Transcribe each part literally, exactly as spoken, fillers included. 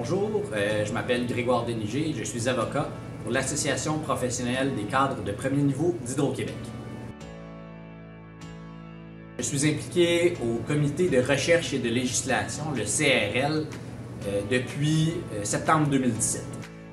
Bonjour, euh, je m'appelle Grégoire Denigé, je suis avocat pour l'Association professionnelle des cadres de premier niveau d'Hydro-Québec. Je suis impliqué au comité de recherche et de législation, le C R L, euh, depuis euh, septembre deux mille dix-sept.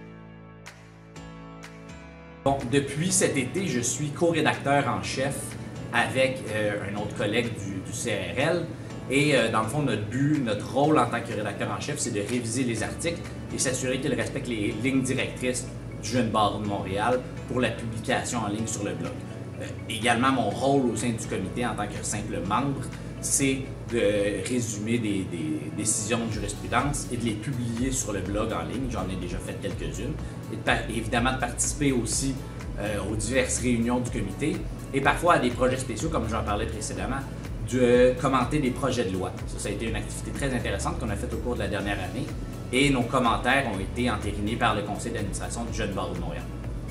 Bon, depuis cet été, je suis co-rédacteur en chef avec euh, un autre collègue du, du C R L. Et euh, dans le fond, notre but, notre rôle en tant que rédacteur en chef, c'est de réviser les articles et s'assurer qu'ils respectent les lignes directrices du Jeune barreau de Montréal pour la publication en ligne sur le blog. Euh, également, mon rôle au sein du comité en tant que simple membre, c'est de résumer des, des décisions de jurisprudence et de les publier sur le blog en ligne. J'en ai déjà fait quelques-unes. Et de, évidemment, de participer aussi euh, aux diverses réunions du comité et parfois à des projets spéciaux, comme j'en parlais précédemment, de commenter des projets de loi. Ça, ça a été une activité très intéressante qu'on a faite au cours de la dernière année et nos commentaires ont été entérinés par le conseil d'administration du Jeune barreau de Montréal.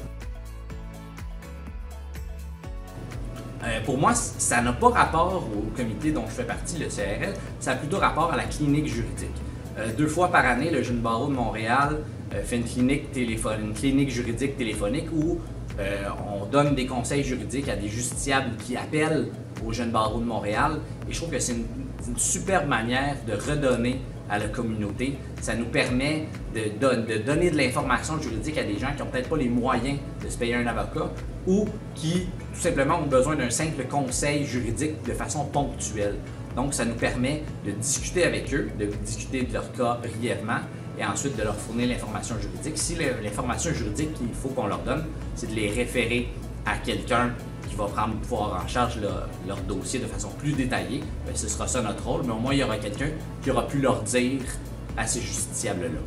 Euh, pour moi, ça n'a pas rapport au comité dont je fais partie, le C R L, ça a plutôt rapport à la clinique juridique. Euh, deux fois par année, le Jeune barreau de Montréal euh, fait une clinique, téléphone, une clinique juridique téléphonique où euh, on donne des conseils juridiques à des justiciables qui appellent au Jeune barreau de Montréal. Et je trouve que c'est une, une superbe manière de redonner à la communauté. Ça nous permet de, de, de donner de l'information juridique à des gens qui n'ont peut-être pas les moyens de se payer un avocat ou qui, tout simplement, ont besoin d'un simple conseil juridique de façon ponctuelle. Donc, ça nous permet de discuter avec eux, de discuter de leur cas brièvement et ensuite de leur fournir l'information juridique. Si l'information juridique qu'il faut qu'on leur donne, c'est de les référer à quelqu'un qui va prendre le pouvoir en charge leur, leur dossier de façon plus détaillée, bien, ce sera ça notre rôle, mais au moins il y aura quelqu'un qui aura pu leur dire à ces justiciables-là.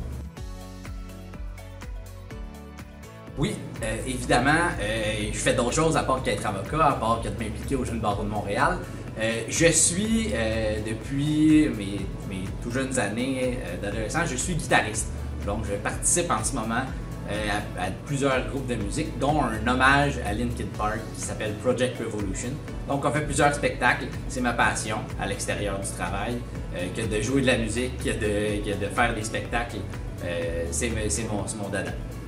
Oui, euh, évidemment, euh, je fais d'autres choses à part qu'être avocat, à part que de m'impliquer au Jeune barreau de Montréal. Euh, je suis, euh, depuis mes, mes tout jeunes années euh, d'adolescent, je suis guitariste. Donc je participe en ce moment euh, à, à plusieurs groupes de musique, dont un hommage à Linkin Park qui s'appelle Project Revolution. Donc on fait plusieurs spectacles, c'est ma passion à l'extérieur du travail, euh, que de jouer de la musique, que de, que de faire des spectacles, euh, c'est mon, mon dada.